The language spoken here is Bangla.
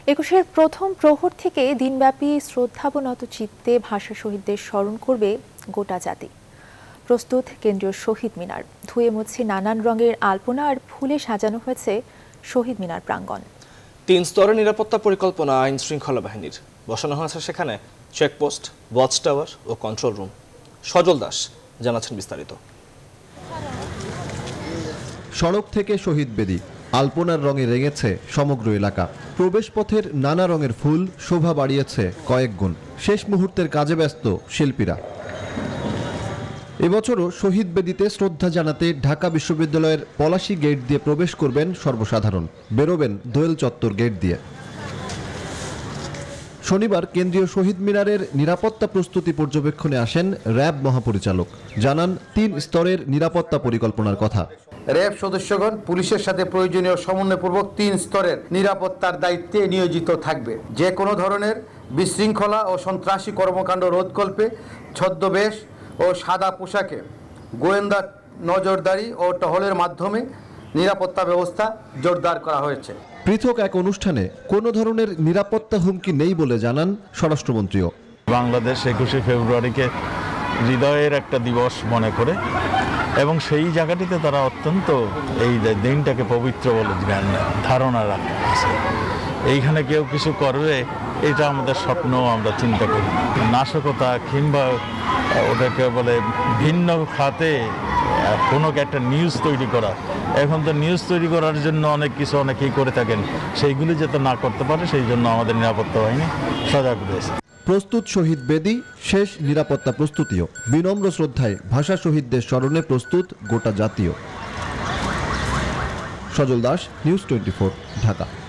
একুশের প্রথম প্রহর থেকে দিনব্যাপী শ্রদ্ধাবনত চিত্তে ভাষা শহীদদের স্মরণ করবে গোটা জাতি। প্রস্তুত কেন্দ্রীয় শহীদ মিনার, ধুয়ে মুছে নানান রঙের আলপনা আর ফুলে সাজানো হয়েছে শহীদ মিনার প্রাঙ্গণ। 3 স্তরের নিরাপত্তা পরিকল্পনা আইন শৃঙ্খলা বাহিনীর, বসানো হয়েছে সেখানে চেকপোস্ট, ওয়াচ টাওয়ার ও কন্ট্রোল রুম। সজল দাস জানাচ্ছেন বিস্তারিত। সড়ক থেকে শহীদ বেদি, আলপনার রঙে রেঙেছে সমগ্র এলাকা। প্রবেশ পথের নানা রঙের ফুল শোভা বাড়িয়েছে কয়েক গুণ। শেষ মুহূর্তের কাজে ব্যস্ত শিল্পীরা। এবছরও শহীদ বেদিতে শ্রদ্ধা জানাতে ঢাকা বিশ্ববিদ্যালয়ের পলাশী গেট দিয়ে প্রবেশ করবেন সর্বসাধারণ, বেরোবেন দোয়েল চত্বর গেট দিয়ে। শনিবার কেন্দ্রীয় শহীদ মিনারের নিরাপত্তা প্রস্তুতি পর্যবেক্ষণে আসেন র্যাব মহাপরিচালক। জানান 3 স্তরের নিরাপত্তা পরিকল্পনার কথা। র্যাব সদস্যগণ পুলিশের সাথে প্রয়োজনীয় সমন্বয়পূর্বক 3 স্তরের নিরাপত্তার দায়িত্বে নিয়োজিত থাকবে। যে কোনো ধরনের বিশৃঙ্খলা ও সন্ত্রাসী কর্মকাণ্ড রোধকল্পে ছদ্মবেশ ও সাদা পোশাকে গোয়েন্দা নজরদারি ও টহলের মাধ্যমে নিরাপত্তা ব্যবস্থা জোরদার করা হয়েছে। পৃথক এক অনুষ্ঠানে কোনো ধরনের নিরাপত্তা হুমকি নেই বলে জানান স্বরাষ্ট্রমন্ত্রীও। বাংলাদেশ 21শে ফেব্রুয়ারিকে হৃদয়ের একটা দিবস মনে করে এবং সেই জায়গাটিতে তারা অত্যন্ত এই দিনটাকে পবিত্র বলে ধারণা রাখছে। এইখানে কেউ কিছু করবে, এটা আমাদের স্বপ্ন, আমরা চিন্তা করি। নাশকতা কিংবা ওটাকে বলে ভিন্ন খাতে কোনো একটা নিউজ তৈরি করা, এখন তো নিউজ তৈরি করার জন্য অনেকেই করে থাকেন, সেইগুলি যাতে না করতে পারে সেই জন্য আমাদের নিরাপত্তা বাহিনী সজাগ রয়েছে। প্রস্তুত শহীদ বেদি, শেষ নিরাপত্তা প্রস্তুতিও। বিনম্র শ্রদ্ধায় ভাষা শহীদদের স্মরণে প্রস্তুত গোটা জাতীয়। সজল দাস, নিউজ 24, ঢাকা।